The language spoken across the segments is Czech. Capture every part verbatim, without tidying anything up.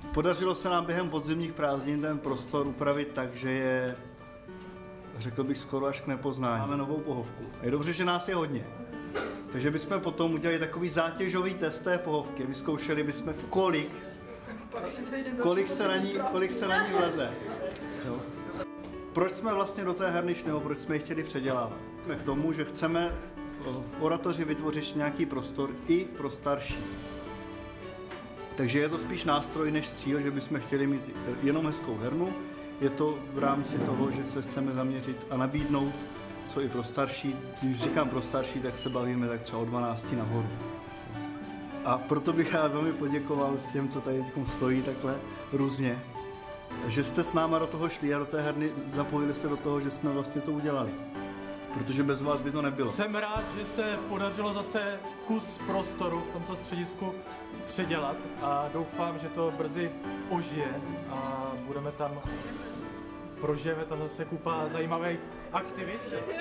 Podařilo se nám během podzimních prázdnin ten prostor upravit tak, že je, řekl bych, skoro až k nepoznání. Máme novou pohovku. Je dobře, že nás je hodně. Takže bychom potom udělali takový zátěžový test té pohovky. Vyzkoušeli bychom, kolik, kolik se na ní, kolik se na ní vleze. Jo. Proč jsme vlastně do té herny šli, nebo proč jsme ji chtěli předělávat? K tomu, že chceme v oratoři vytvořit nějaký prostor i pro starší. Takže je to spíš nástroj než cíl, že bychom chtěli mít jenom hezkou hernu. Je to v rámci toho, že se chceme zaměřit a nabídnout co i pro starší. Když říkám pro starší, tak se bavíme tak třeba o dvanácti nahoru. A proto bych rád velmi poděkoval těm, co tady stojí takhle různě, že jste s náma do toho šli a do té herny zapojili se do toho, že jsme vlastně to udělali. Protože bez vás by to nebylo. Jsem rád, že se podařilo zase kus prostoru v tomto středisku předělat a doufám, že to brzy ožije a budeme tam, prožijeme tam zase kupa zajímavých aktivit.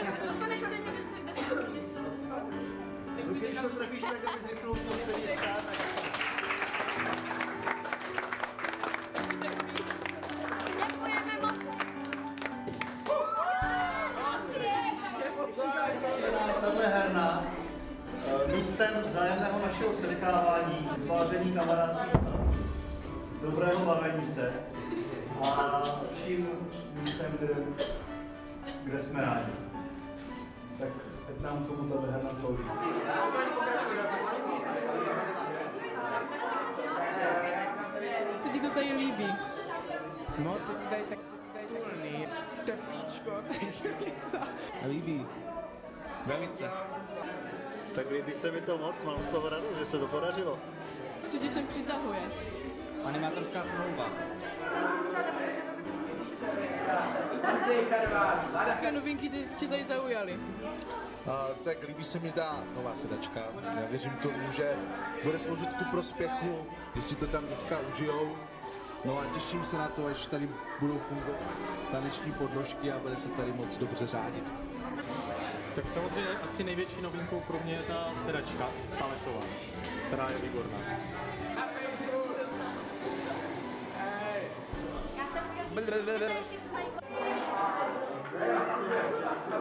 Když to trefíš, tak aby řeknul to celý stát. Tahle herna místem vzájemného našeho setkávání, vytváření kamarádských vztahů, dobrého bavení se a vším místem, kde, kde jsme rádi. Tak ať nám tomu tahle herna slouží. Co ti to tady líbí? No, co ti tady tak turnýr, teplíčko, tady se mi stá. Líbí. Velice. Tak líbí se mi to moc, mám z toho radost, že se to podařilo. Co tě sem přitahuje? Animátorská smlouva. Jaké novinky tě tady zaujaly? A, tak líbí se mi ta nová sedačka. Já věřím tomu, že bude sloužit ku prospěchu, jestli to tam děcka užijou. No a těším se na to, až tady budou fungovat taneční podložky a bude se tady moc dobře řádit. Tak samozřejmě asi největší novinkou pro mě je ta sedačka paletová, která je výborná. Já jsem chtěl říct, že to je všechno.